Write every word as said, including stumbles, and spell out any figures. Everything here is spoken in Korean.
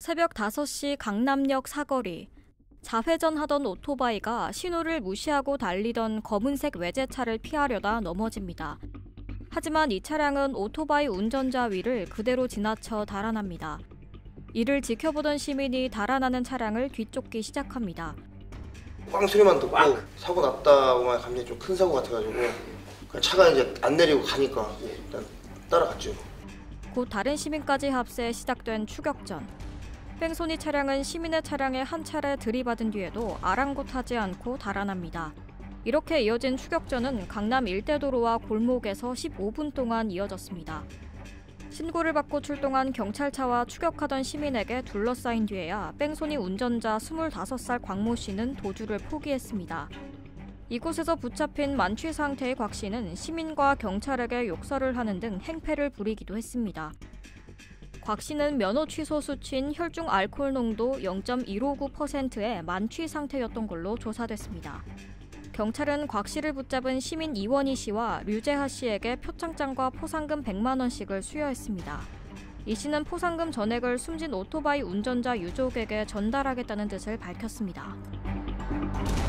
새벽 다섯 시 강남역 사거리. 좌회전하던 오토바이가 신호를 무시하고 달리던 검은색 외제차를 피하려다 넘어집니다. 하지만 이 차량은 오토바이 운전자 위를 그대로 지나쳐 달아납니다. 이를 지켜보던 시민이 달아나는 차량을 뒤쫓기 시작합니다. 꽝 소리만 듣고 사고 났다고만 감정이 좀 큰 사고 같아가지고 차가 이제 안 내리고 가니까 일단 따라갔죠. 곧 다른 시민까지 합세 시작된 추격전. 뺑소니 차량은 시민의 차량에 한 차례 들이받은 뒤에도 아랑곳하지 않고 달아납니다. 이렇게 이어진 추격전은 강남 일대도로와 골목에서 십오 분 동안 이어졌습니다. 신고를 받고 출동한 경찰차와 추격하던 시민에게 둘러싸인 뒤에야 뺑소니 운전자 스물다섯 살 광모 씨는 도주를 포기했습니다. 이곳에서 붙잡힌 만취 상태의 곽 씨는 시민과 경찰에게 욕설을 하는 등 행패를 부리기도 했습니다. 곽 씨는 면허 취소 수치인 혈중 알코올 농도 영 점 일오구 퍼센트의 만취 상태였던 걸로 조사됐습니다. 경찰은 곽 씨를 붙잡은 시민 이원희 씨와 류재하 씨에게 표창장과 포상금 백만 원씩을 수여했습니다. 이 씨는 포상금 전액을 숨진 오토바이 운전자 유족에게 전달하겠다는 뜻을 밝혔습니다.